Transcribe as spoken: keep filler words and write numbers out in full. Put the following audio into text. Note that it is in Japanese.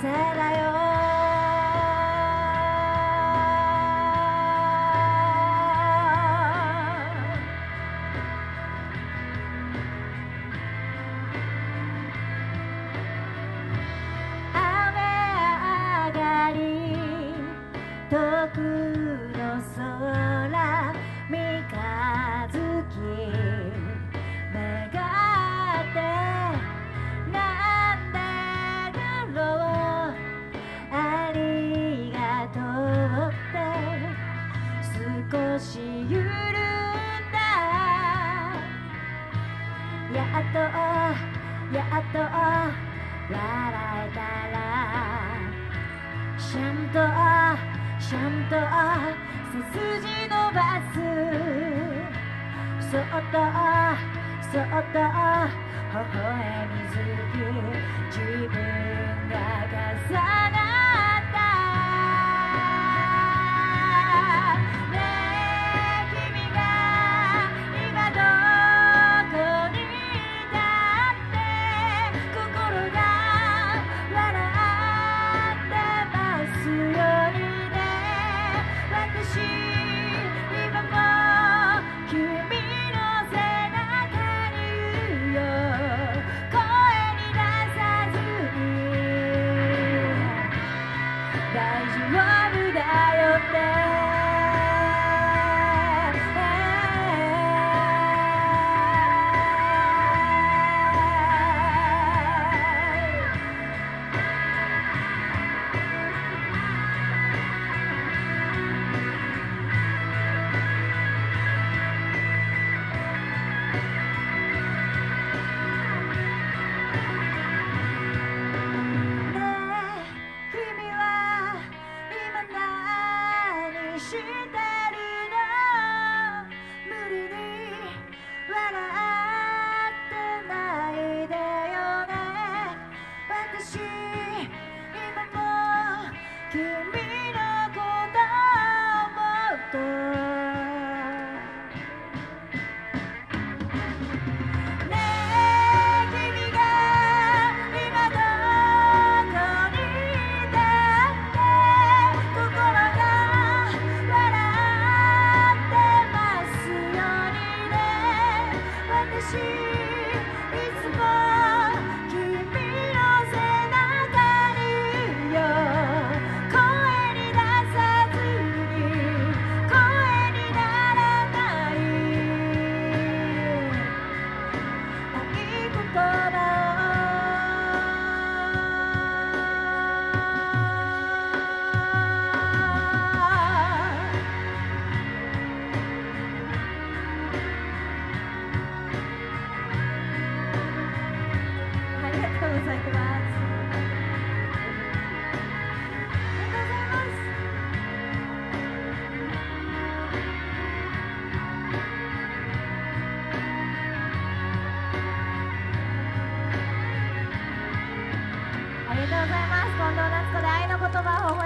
せだよ。雨上がり遠くの空三日月目がってなんだろうありがとうって少し緩んだ。やっとやっと笑えたらシャンとシャンと背筋伸ばす。そっとそっと微笑みずき自分が重なったねえ君が今どこにいたって心が笑ってますようにね。私今も君の背中にいるよ。声に出さずに大丈夫だよってしてるの無理に笑ってないでよね。私今も君のこと思うとねえ君が今どこにいたって心が私いつも君の背中にいるよ。声に出さずに声にならない愛言葉をありがとうございます。ありがとうございます。ありがとうございます。近藤夏子で愛の言葉を